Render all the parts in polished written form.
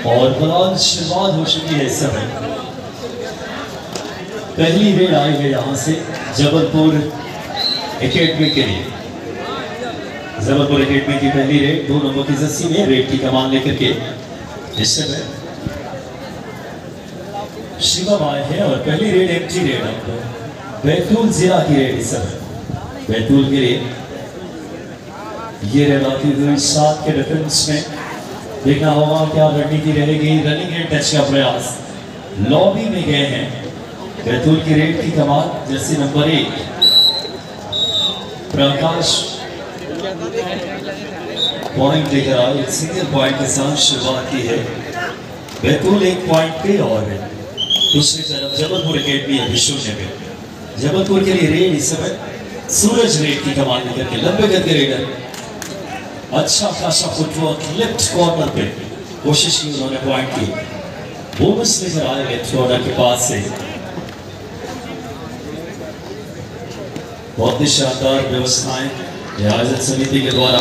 और बलान शुरुआत हो चुकी है इस समय। पहली रेड आई है यहाँ से जबलपुर एकेडमी के लिए। जबलपुर एकेडमी की पहली रेड 2 नंबर की जर्सी में रेड की कमान लेकर के इस समय शिवम आए हैं और पहली रेड एमटी रेड बैतूल जिला की रेड इस समय बैतूल के लिए ये रेड आती हुई 7 के डिफेंस में। देखना होगा क्या रणनीति रहेगी। रनिंग एंड टच का प्रयास लॉबी में गए हैं। बैतूल की रेड की कमान जर्सी नंबर 1 प्रकाश पॉइंट लेकर आए। एक सिंगल पॉइंट के साथ शुरुआत की है बैतूल 1 पॉइंट पे और दूसरी तरफ जबलपुर एकेडमी अभी 0 पे। जबलपुर के लिए रेड इस समय सूरज रेड की कमान लेकर के लंबे कद के रेडर अच्छा खासा फुटवर्क लेफ्ट कॉर्नर पे कोशिश की उन्होंने पॉइंट की। बोनस लेकर आए लेफ्ट कॉर्नर के पास से। बहुत ही शानदार व्यवस्थाएं आयोजन समिति के द्वारा।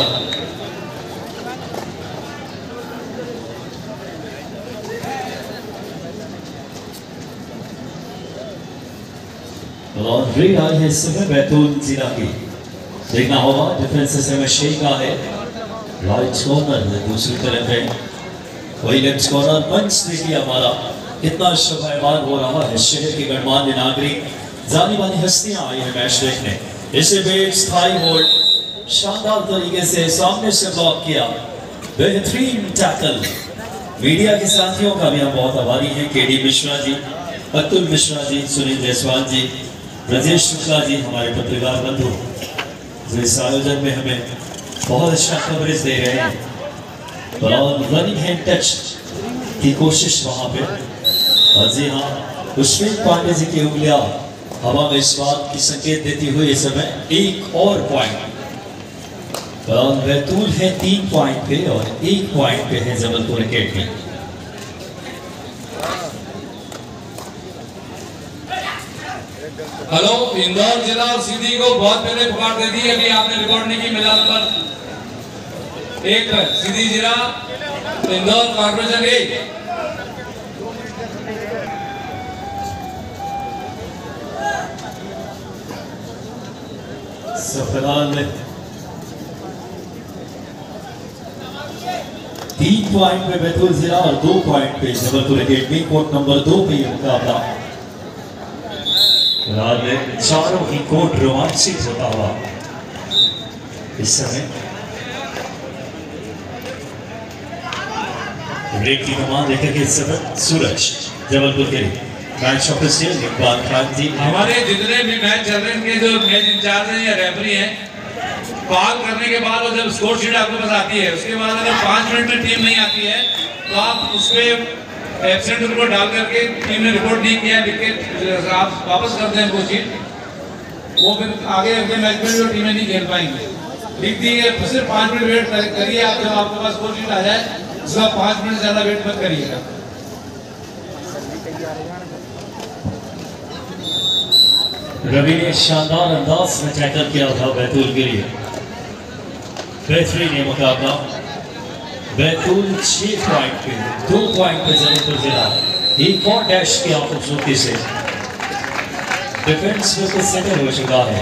और रेड आई है इस समय बैतूल जिला की। देखना होगा डिफेंस से समय शेख का है राइट कॉर्नर में। दूसरी तरफ है वही लेफ्ट कॉर्नर। मंच देखिए हमारा कितना शोभायमान हो रहा है। शहर के गणमान्य नागरिक जानी मानी हस्तियां आई है मैच देखने। इसे बेट स्थाई होल्ड शानदार तरीके से सामने से ब्लॉक किया। बेहतरीन टैकल। मीडिया के साथियों का भी हम बहुत आभारी हैं। केडी मिश्रा जी, अतुल मिश्रा जी, सुनील जायसवाल जी, ब्रजेश शुक्ला जी, हमारे पत्रकार बंधु जो इस आयोजन में हमें बहुत अच्छा कवरेज दे रहे हैं। और रनिंग हैंड टच की कोशिश वहां पे। और जी हाँ, पुष्पेंद्र पांडे जी की उंगलियां हवा में इस बात की संकेत देती हुई इस समय एक और पॉइंट। बैतूल है 3 पॉइंट पे और 1 पॉइंट पे है जबलपुर एकेडमी। हेलो, इंदौर जिला और सीधी को बहुत पहले पुकार दे दी। अभी आपने रिकॉर्ड नहीं की। मेरा नंबर 1 सीधी जिला इंदौर कॉर्पोरेशन 1। फिलहाल 3 पॉइंट पे बैतूल जिला और 2 पॉइंट पे जबलपुर एकेडमी। कोर्ट नंबर 2 पे मुकाबला चारों ही कोर्ट रोमांचित होता हुआ इस समय। ब्रेक की कमान लेकर के इस समय सूरज जबलपुर के लिए मैच ऑफिशियल इकबाल खान जी। हमारे जितने भी मैच चल रहे हैं जो मैच इंचार्ज हैं या रेफरी हैं, कॉल करने के बाद और जब स्कोर शीट आपके पास आती है उसके बाद अगर 5 मिनट में टीम नहीं आती है तो आप उस पर एब्सेंट रिपोर्ट डाल करके टीम ने रिपोर्ट नहीं किया लिख के आप वापस कर दें उनको चीज। वो फिर आगे अगले मैच में जो टीमें नहीं खेल पाएंगे। लिख दी है सिर्फ 5 मिनट वेट करिए। आप जब आपके पास स्कोर शीट आ जाए उसका 5 मिनट ज्यादा वेट मत करिएगा। रवि ने शानदार अंदाज में टैकल किया था बैतूल के लिए। बेहतरीन ये मुकाबला। बैतूल 6 पॉइंट पे 2 पॉइंट पे जबलपुर जिला। एक और डैश किया खूबसूरती से। डिफेंस में तो सेटल हो चुका है।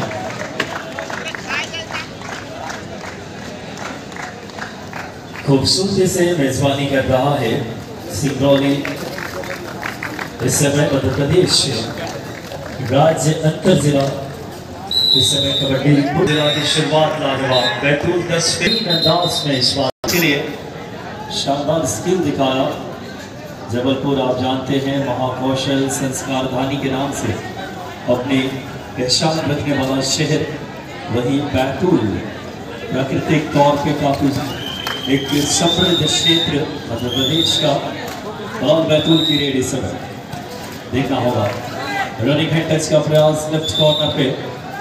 खूबसूरती से मेजबानी कर रहा है सिंगरौली। इस समय मध्य प्रदेश राज्य अंतर जिला इस समय कबड्डी जिला की शुरुआत लाजवाब। बैतूल 10 अंदाज में इस बात के लिए शानदार स्किल दिखाया। जबलपुर आप जानते हैं महाकौशल संस्कार धानी के नाम से अपनी पहचान रखने वाला शहर। वहीं बैतूल प्राकृतिक तौर पे काफी एक समृद्ध क्षेत्र मध्य प्रदेश का। और बैतूल की रेड इस समय देखना होगा। रनिंग हैंड टच का प्रयास लेफ्ट कॉर्नर पे।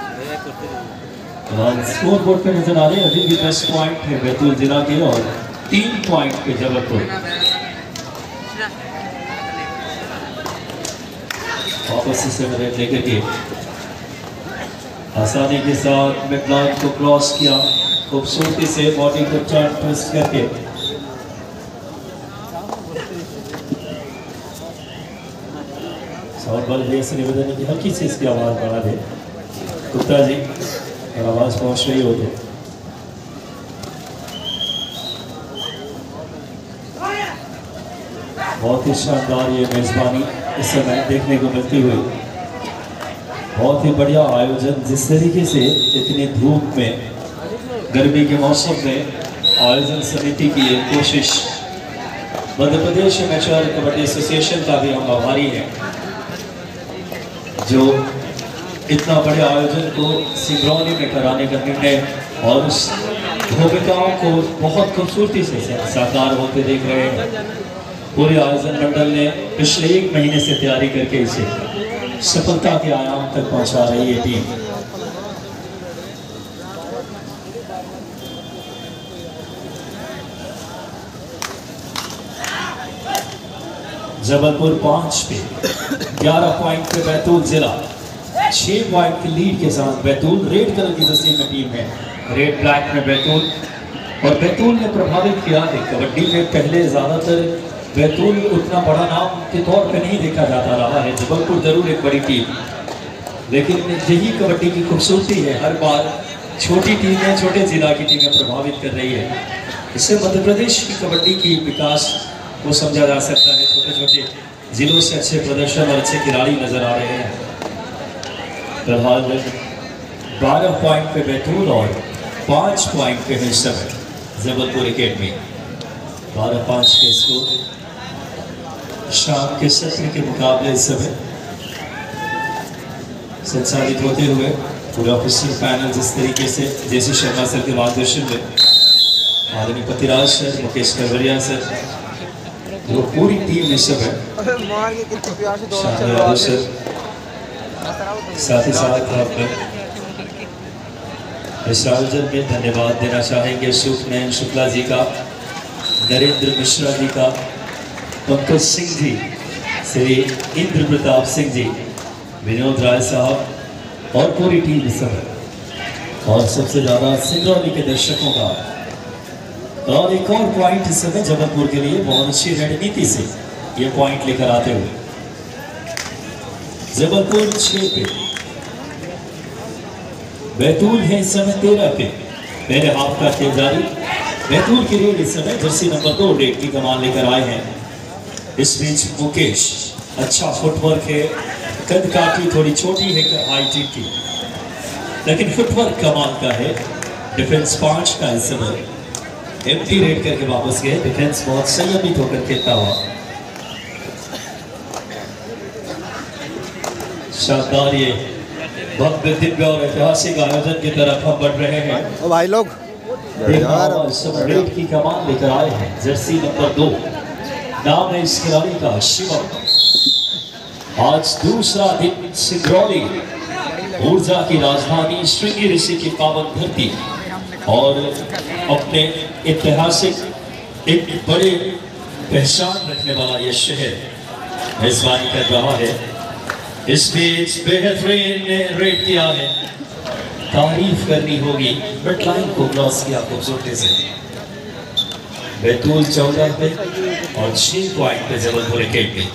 स्कोर बोर्ड पे नजर आ रहे हैं अभी भी 10 पॉइंट है बैतूल जिला के और 3 पॉइंट पे जबलपुर। वापस से मदद लेकर के आसानी के साथ मिडलाइन को क्रॉस किया। खूबसूरती से बॉडी को टर्न ट्विस्ट करके साउंड वाले भैया से निवेदन है कि हल्की सी इसकी आवाज़ बढ़ा दे गुप्ता जी, और आवाज़ पहुँच रही हो तो। बहुत ही शानदार ये मेज़बानी इस समय देखने को मिलती हुई, बहुत ही बढ़िया आयोजन। जिस तरीके से इतनी धूप में, गर्मी के मौसम में आयोजन समिति की ये कोशिश, मध्य प्रदेश एमेच्योर कबड्डी एसोसिएशन का भी हम आभारी हैं जो इतना बड़े आयोजन को सिंगरौली में कराने का निर्णय और उस भूमिकाओं को बहुत खूबसूरती से साकार होते देख रहे हैं। पूरे आयोजन मंडल ने पिछले 1 महीने से तैयारी करके इसे सफलता के आयाम तक पहुंचा रही है टीम। जबलपुर 5 पे 11 पॉइंट पे बैतूल जिला 6 पॉइंट की लीड के साथ बैतूल रेड कलर की जर्सी में टीम है, रेड ब्लैक में बैतूल। और बैतूल ने प्रभावित किया है कबड्डी में। पहले ज़्यादातर बैतूल उतना बड़ा नाम के तौर पे नहीं देखा जाता रहा है। जबलपुर जरूर एक बड़ी टीम, लेकिन यही कबड्डी की खूबसूरती है, हर बार छोटी टीमें, छोटे जिला की टीमें प्रभावित कर रही है। इससे मध्य प्रदेश की कबड्डी की विकास को समझा जा सकता है। छोटे छोटे जिलों से अच्छे प्रदर्शन और अच्छे खिलाड़ी नजर आ रहे हैं। फिलहाल 12 पॉइंट पे बैतूल और 5 पॉइंट पे है इस समय जबलपुर एकेडमी। 12-5 के स्कोर शाम के सत्र के मुकाबले इस समय संचालित होते हुए पूरा ऑफिशियल पैनल जिस तरीके से जेसी शर्मा सर के मार्गदर्शन में, आदरणीय पतिराज सर, मुकेश करवरिया सर, जो पूरी टीम इस समय, सर, साथ ही साथ इस आयोजन में धन्यवाद देना चाहेंगे सुखनयन शुक्ला जी का, नरेंद्र मिश्रा जी का, पंकज सिंह जी, श्री इंद्र प्रताप सिंह जी, विनोद राय साहब और पूरी टीम इस समय, और सबसे ज़्यादा सिंगरौली के दर्शकों का। और एक और पॉइंट इस समय जबलपुर के लिए बहुत अच्छी रणनीति से ये पॉइंट लेकर आते हुए जबलपुर 6 पे, बैतूल है इस समय 13 पे। पहले हाफ का खेल जारी। बैतूल की रेड इस समय जर्सी नंबर 2 रेड की कमान लेकर आए हैं। इस बीच मुकेश, अच्छा फुटवर्क है, कद काठी थोड़ी छोटी है हाइट की, लेकिन फुटवर्क कमाल का है। डिफेंस 5 का इस समय एम्प्टी रेड करके वापस गए। डिफेंस बहुत संयमित होकर खेलता हुआ। शानदार ये भव्य दिव्य और ऐतिहासिक आयोजन की तरफ हम बढ़ रहे हैं। ओ भाई लोग रेड की कमान लेकर आए हैं जर्सी नंबर 2। नाम है इस खिलाड़ी का शिवम। आज दूसरा दिन सिंगरौली, ऊर्जा की राजधानी, श्रृंगी ऋषि की पावन धरती और अपने ऐतिहासिक एक बड़े पहचान रखने वाला यह शहर मेजबानी कर रहा है। इस बीच बेहतरीन ने रेड किया है, तारीफ करनी होगी, मिड लाइन को क्रॉस किया खूबसूरती से। बैतूल 14 पे और 6 पॉइंट पे जबलपुर एकेडमी।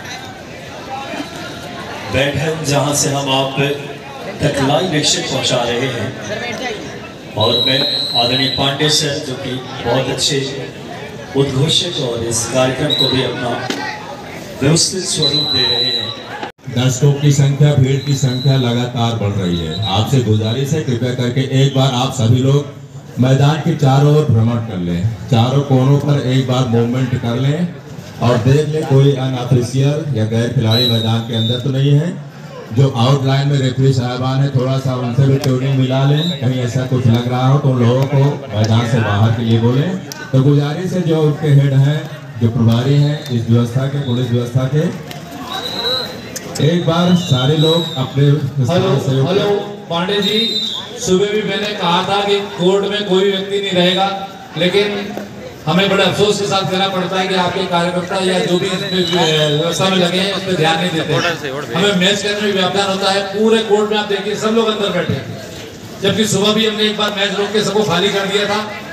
बैठक जहां से हम आप तक लाइव एक्शन पहुंचा रहे हैं, और मैं आदरणीय पांडे सर जो कि बहुत अच्छे उद्घोषक और इस कार्यक्रम को भी अपना व्यवस्थित स्वरूप दे रहे हैं। दर्शकों की संख्या, भीड़ की संख्या लगातार बढ़ रही है। आपसे गुजारिश है कृपया करके एक बार आप सभी लोग मैदान के चारों ओर भ्रमण कर लें, चारों कोनों पर एक बार मूवमेंट कर लें और देख लें कोई अनऑफिशियल या गैर खिलाड़ी मैदान के अंदर तो नहीं है। जो आउटलाइन में रेफरी साहबान है, थोड़ा सा उनसे भी ट्यूनिंग मिला लें। कहीं ऐसा कुछ लग रहा हो तो उन लोगों को मैदान से बाहर के लिए बोलें। तो गुजारिश है जो उनके हेड हैं, जो प्रभारी हैं इस व्यवस्था के, पुलिस व्यवस्था के, एक बार सारे लोग अपने हेलो पांडे जी, सुबह भी मैंने कहा था कि कोर्ट में कोई व्यक्ति नहीं रहेगा, लेकिन हमें बड़े अफसोस के साथ कहना पड़ता है कि आपके कार्यकर्ता या जो भी व्यवस्था में लगे हैं उस पर ध्यान नहीं देते। हमें मैच करने में व्यवधान होता है। पूरे कोर्ट में आप देखिए सब लोग अंदर बैठे हैं, जबकि सुबह भी हमने एक बार मैच रोक के सबको खाली कर दिया था।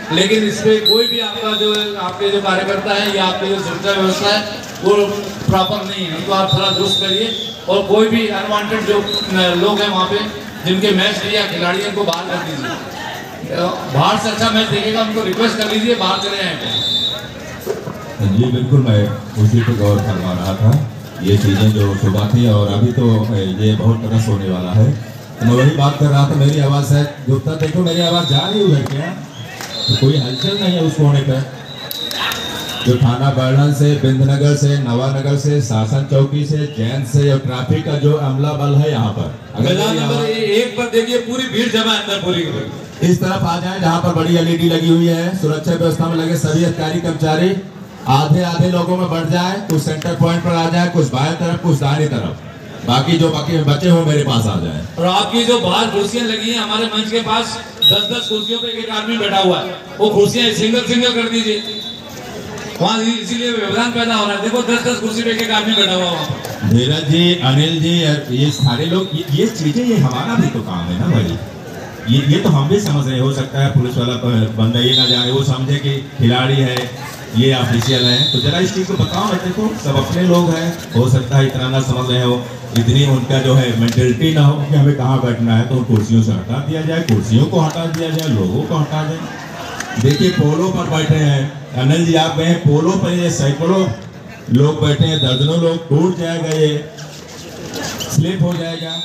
लेकिन इस पे कोई भी आपका जो आपके जो कार्यकर्ता है या आपकी जो सुरक्षा व्यवस्था है वो प्रॉपर नहीं है, उनको आप थोड़ा दुरुस्त करिए। और कोई भी अनवांटेड जो लोग हैं वहाँ पे जिनके मैच लिया खिलाड़ी हैं उनको बाहर कर दीजिए। बाहर से अच्छा मैच देखेगा उनको रिक्वेस्ट कर लीजिए बाहर चले आए। जी बिल्कुल, मैं उसी पर गौर करवा रहा था, ये चीज़ें जो सुबह थी और अभी तो ये बहुत रस होने वाला है। तो मैं वही बात कर रहा था, मेरी आवाज़ है गुप्ता, देखो मेरी आवाज़ जा रही है क्या? तो कोई हलचल नहीं है उस कोने पर जो थाना बर्नल से, बिंदनगर से, नवानगर से, शासन चौकी से, जैन से और ट्रैफिक का जो अमला बल है यहाँ पर, मैदान नंबर 1 पर देखिए पूरी भीड़ जमा अंदर पूरी इस तरफ आ जाए जहाँ पर बड़ी LED लगी हुई है, सुरक्षा व्यवस्था में लगे सभी अधिकारी कर्मचारी आधे लोगों में बढ़ जाए, कुछ सेंटर पॉइंट पर आ जाए, कुछ बाएं तरफ कुछ दाहिनी तरफ, बाकी जो बचे हो मेरे पास आ जाए। और आपकी जो बाहर कुर्सियां लगी हैं हमारे मंच के पास 10-10 कुर्सियों पे एक आदमी बैठा हुआ है, वो कुर्सियां सिंगल कर दीजिए, वहाँ इसीलिए व्यवधान पैदा हो रहा है। देखो 10-10 कुर्सी पे एक आदमी बैठा हुआ वहाँ। धीरज जी, अनिल जी, ये सारे लोग ये चीजें, ये हमारा भी तो काम है ना भाई, ये तो हम भी समझ रहे, हो सकता है पुलिस वाला बंदा ये ना जाने, वो समझे कि खिलाड़ी है, ये ऑफिशियल है, तो जरा इस चीज को बताओ ना। देखो सब अपने लोग हैं, हो सकता है इतना ना समझ रहे हो, इतनी उनका जो है मेंटलिटी ना हो कि हमें कहाँ बैठना है, तो कुर्सियों से हटा दिया जाए, कुर्सियों को हटा दिया जाए, लोगों को हटा दें। देखिए पोलो पर बैठे हैं अनिल जी, आप गए पोलो पर, ये सैकड़ों लोग बैठे हैं, दर्जनों लोग, टूट जाएगा, ये स्लिप हो जाएगा।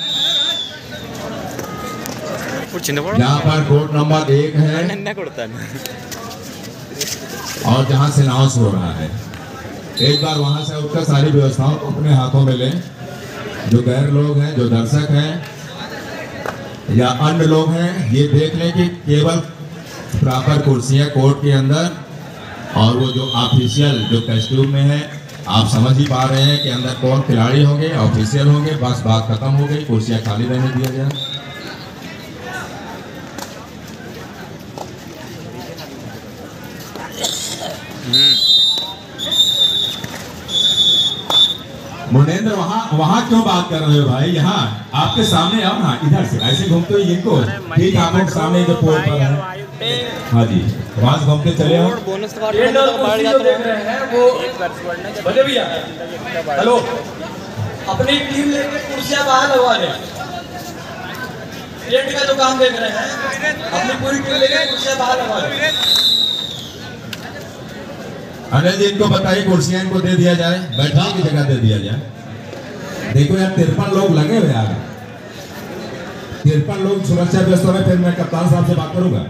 यहाँ पर कोर्ट नंबर 1 है और जहाँ से अनाउंस हो रहा है, एक बार वहाँ से उठकर सारी व्यवस्थाओं को अपने हाथों में लें। जो गैर लोग हैं, जो दर्शक हैं या अन्य लोग हैं, ये देख लें कि केवल प्रॉपर कुर्सियाँ कोर्ट के अंदर, और वो जो ऑफिशियल जो कॉस्ट्यूम में है, आप समझ ही पा रहे हैं कि अंदर कौन खिलाड़ी होंगे, ऑफिशियल होंगे, बस बात खत्म हो गई, कुर्सियाँ खाली रहने दिया जाए। मुनेंद्र, वहाँ क्यों बात कर रहे हो भाई? यहाँ आपके सामने आओ ना, इधर से ऐसे घूमते हुए इनको ठीक आपके सामने जो पोल पर है, हाँ जी, वहाँ घूमते चले आओ। हेलो, अपनी टीम लेके कुर्सियां बाहर लगवा दें। टेंट का जो काम देख रहे हैं, अपनी पूरी टीम लेके कुर्सियां बाहर लगवा दें। अनिल जी, इनको बताइए कुर्सियां इनको दे दिया जाए, बैठने की जगह दे दिया जाए। देखो यार 53 लोग लगे हुए आगे, 53 लोग सुरक्षा व्यवस्था में, फिर मैं कप्तान साहब से बात करूंगा,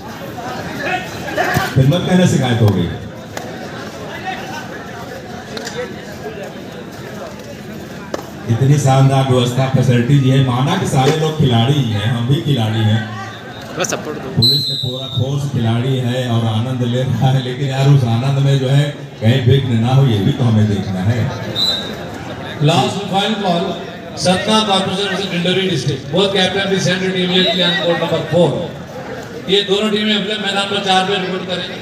फिर मत कहना शिकायत हो गई। इतनी शानदार व्यवस्था फैसिलिटी है, माना कि सारे लोग खिलाड़ी ही हैं, हम भी खिलाड़ी हैं, पुलिस में पूरा फोर्स खिलाड़ी है और आनंद ले रहा है, लेकिन यार उस आनंद में जो है कहीं विघ्न ना हो, ये भी तो हमें देखना है। Last final call, Satna corporation versus Dindori district, both captain be sent immediately on court number 4। ये दोनों टीमें अपने मैदान पर 4 पे रिपोर्ट करेंगी।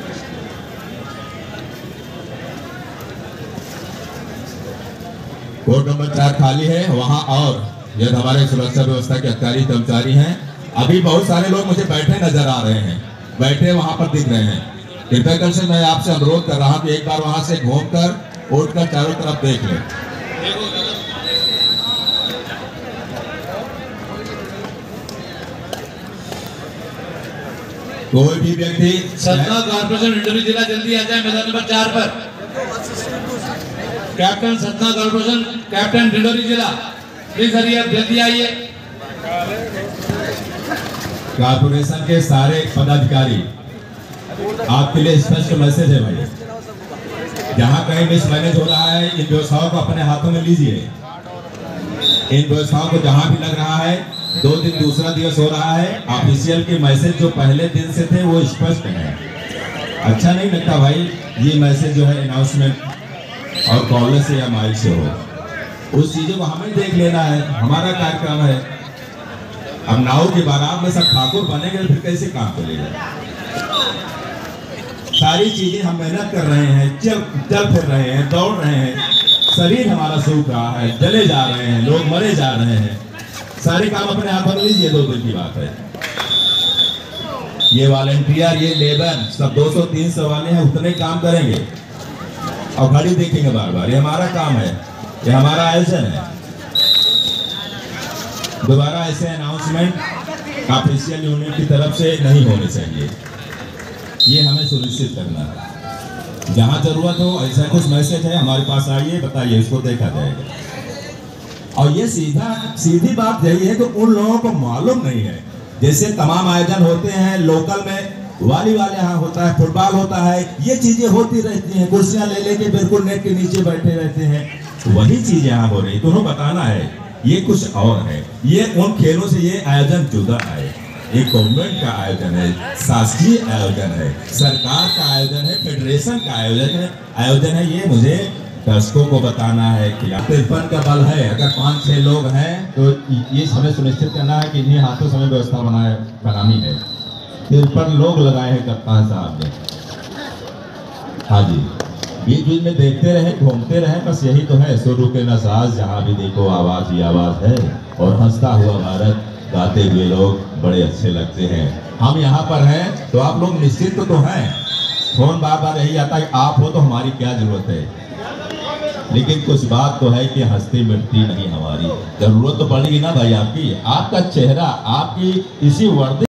कोर्ट नंबर 4 खाली है वहाँ, और यदि हमारे सुरक्षा व्यवस्था के अधिकारी कर्मचारी हैं, अभी बहुत सारे लोग मुझे बैठे नजर आ रहे हैं, बैठे वहां पर दिख रहे हैं। कृपया कर से मैं आपसे अनुरोध कर रहा हूं कि एक बार वहां से घूमकर उठकर चारों तरफ देख लें। कोई भी व्यक्ति, सतना कॉर्पोरेशन डिंडोरी जिला जल्दी आ जाए मैदान नंबर 4 पर। Captain Satna corporation, captain Dindori जिला, प्लीज हरिए, जल्दी आइए। कॉर्पोरेशन के सारे पदाधिकारी, आपके लिए स्पष्ट मैसेज है भाई, जहां कहीं मिसमैनेज हो रहा है, इन व्यवस्थाओं को अपने हाथों में लीजिए। इन व्यवस्थाओं को जहां भी लग रहा है, 2 दिन दूसरा दिवस हो रहा है, ऑफिशियल के मैसेज जो पहले दिन से थे वो स्पष्ट है। अच्छा नहीं लगता भाई ये मैसेज जो है अनाउंसमेंट और कॉलर से या माइक से हो, उस चीजों को हमें देख लेना है, हमारा कार्यक्रम है। अब नाव की बारात में सब ठाकुर बनेंगे, फिर कैसे काम चलेगा? सारी चीजें हम मेहनत कर रहे हैं, चल फिर रहे हैं, दौड़ रहे हैं, शरीर हमारा सूख रहा है, जले जा रहे हैं, लोग मरे जा रहे हैं, सारे काम अपने हाथों में लीजिए, 2 दिन की बात है। ये वॉलंटियर, ये लेबर सब 200-300 वाले हैं, उतने काम करेंगे और घड़ी देखेंगे बार बार। ये हमारा काम है, ये हमारा आयोजन है। दोबारा ऐसे अनाउंसमेंट ऑफिशियल यूनिट की तरफ से नहीं होने चाहिए, ये हमें सुनिश्चित करना है। जहां जरूरत हो ऐसा कुछ मैसेज है हमारे पास आइए, बताइए, इसको देखा जाएगा। और ये सीधी बात यही है कि उन लोगों को मालूम नहीं है, जैसे तमाम आयोजन होते हैं लोकल में, वॉलीबॉल यहाँ होता है, फुटबॉल होता है, ये चीजें होती रहती हैं, कुर्सियां ले लेके बिल्कुल नेट के नीचे बैठे रहते हैं, वही चीज यहाँ हो रही। तो उन्हें बताना है ये कुछ और है, ये उन खेलों से ये आयोजन जुदा है। ये गवर्नमेंट का आयोजन है, शासकीय आयोजन है, सरकार का आयोजन है, फेडरेशन का आयोजन है। ये मुझे दर्शकों को बताना है कि 53 का बल है, अगर 5-6 लोग हैं तो ये हमें सुनिश्चित करना है कि इन्हीं हाथों से हमें व्यवस्था बनानी है। 53 लोग लगाए हैं कप्तान साहब ने। हाँ जी, बीच बीच में देखते रहे, घूमते रहे, बस यही तो है। शुरू के नसाज, जहाँ भी देखो आवाज ही आवाज है, और हंसता हुआ भारत गाते हुए लोग बड़े अच्छे लगते हैं। हम यहाँ पर हैं तो आप लोग निश्चित तो हैं। फोन बार बार यही आता है, आप हो तो हमारी क्या जरूरत है, लेकिन कुछ बात तो है कि हंसती मिटती नहीं हमारी। जरूरत तो पड़ेगी ना भाई आपकी, आपका चेहरा, आपकी इसी वर्दी